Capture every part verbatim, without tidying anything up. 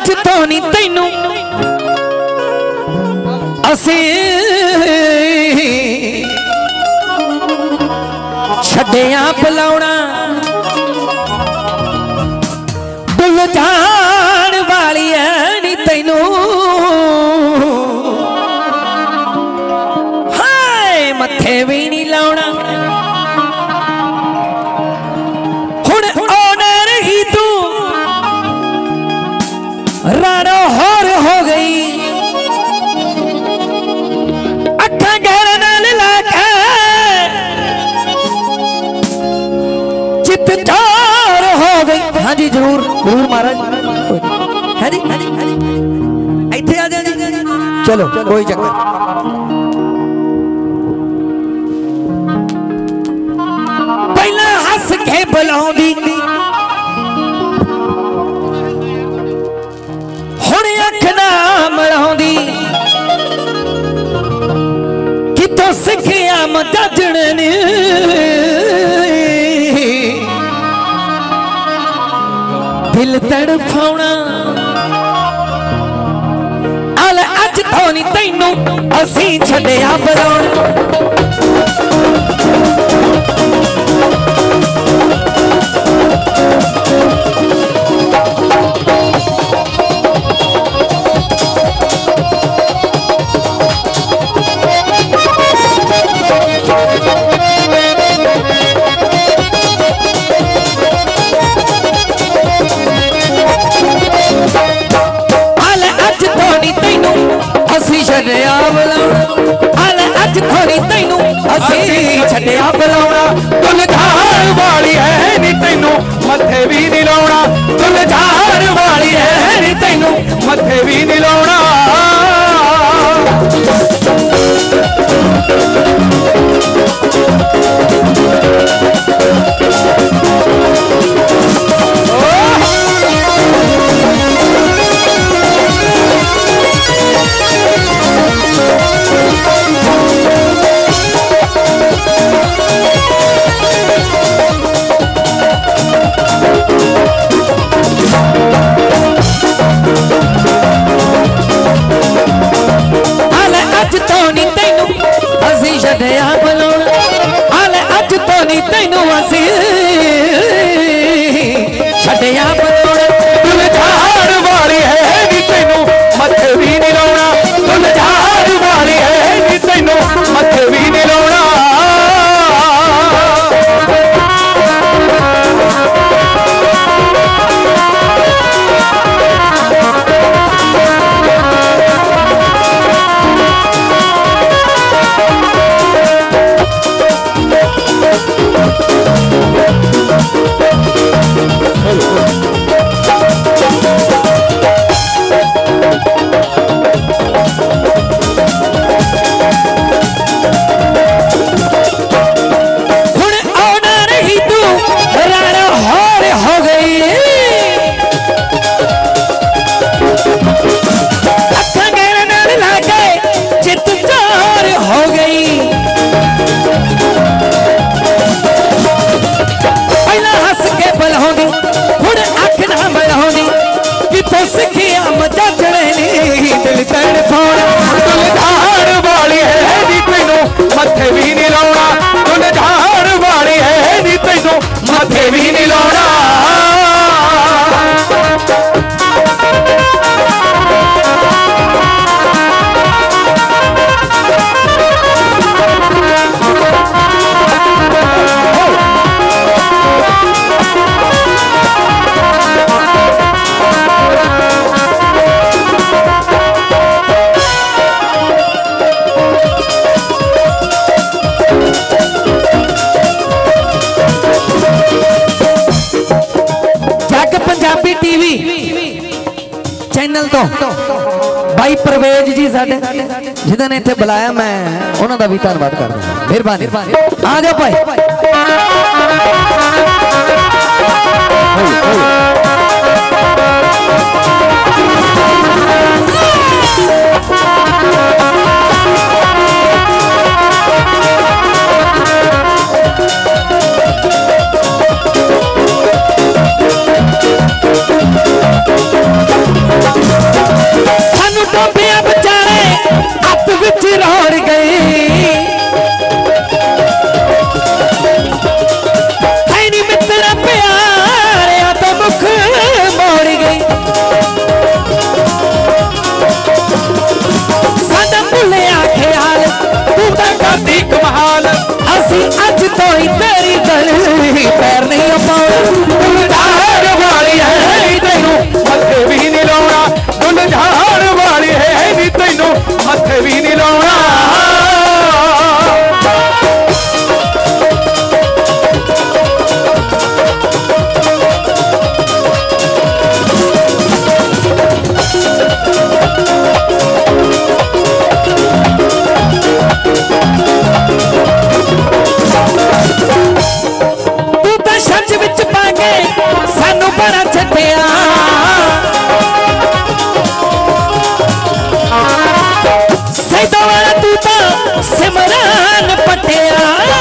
अज तो नहीं तैनू असी छड्डिया बुलाउणा बुल जान वाली है नी तैनू हाय मथे भी नहीं लाउणा हुण ओनर ही तू रानो होर हो गई अखा गहर नाल लाके चित चार हो गई। हाँ जी जरूर जरूर महाराज है जी इत्थे आ जा चलो कोई चक्कर पहला हस के बुलाउंदी हुण अख ना मिलाउंदी कितों सिखिया मजजण ने दिल तड़फाउणा अल अज तो नहीं तैनू असी छड्डिया बुलाउणा छड्डिया बुलाउणा तुल झार वाली है नी तैनू मथे भी नहीं लाउणा तुल झार वाली है नी तैनू मथे भी नहीं लाउणा छड्डिया बुलाउणा अल अज तो नहीं तैनू असी छड्डिया बुलाउणा तुल झार वाली है नी तैनू मथे भी नहीं लाउणा तुल झार वाली है नी तैनू मथे भी नहीं लाउणा मथे भी नहीं लाउणा तुल झार वाली है नी तैनू मथे भी नहीं लाउणा चैनल तो भाई परवेज जी साडे जिन्होंने इत्थे बुलाया मैं उन्हों का भी धन्यवाद करदा मेहरबानी आ जाओ भाई कोई तेरी गली पैर नहीं दुल्हार वाली है तेनू मथे भी नहीं लाउणा दुल्हार वाली है तेनू मथे भी नहीं लाउणा सिमरान पटिया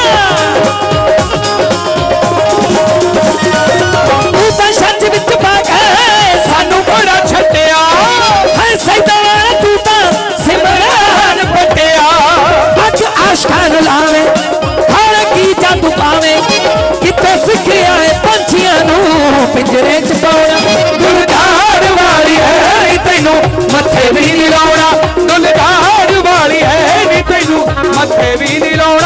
तू तो सच विच पाके सानू बड़ा छटिया है सैदार तू तो सिमरान पटिया अज आशकान लावे हर की जादू पावे किते सिखिया है पंछियां नू पिंजरे च पाउणा दुल्हार वाली है तैनू मथे भी नहीं लाउणा दुल्हार वाली है तैनू मथे भी नहीं लाउणा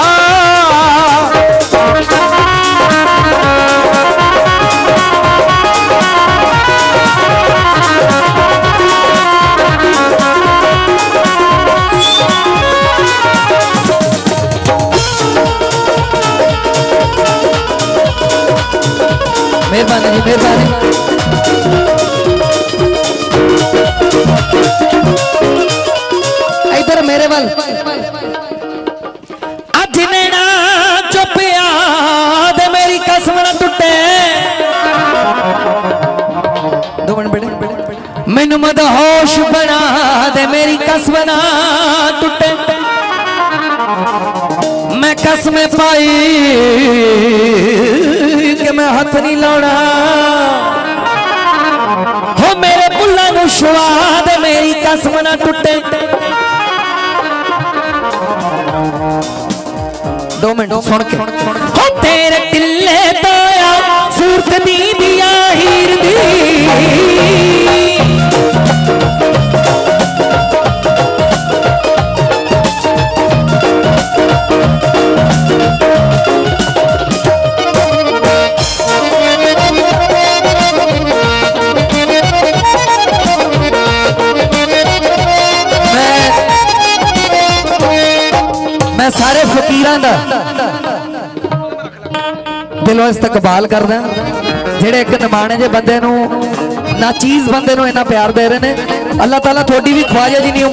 मेहरबानी जी मेहरबानी इधर मेरे वाल अज नैना चुपिया दे मेरी कसम ना टुटे दो मिनट बैठे मैनू मदहोश बना दे मेरी कसम ना टुटे मैं कसम पाई कि मैं हाथ नहीं लाउणा हो मेरे बुल्ला नू स्वाद मेरी कसम ना टुटे दो मिनट सुन के हो तेरे टिल्ले पाया सूरत दी दिया हीर दी मैं सारे फकीरां दा दिलों इस्तकबाल करदा जेड़े एक नमाणे जे बंदे नू ना चीज बंदे नू इन्ना प्यार दे रहे ने अल्लाह ताला थोड़ी भी ख्वाजा जी नहीं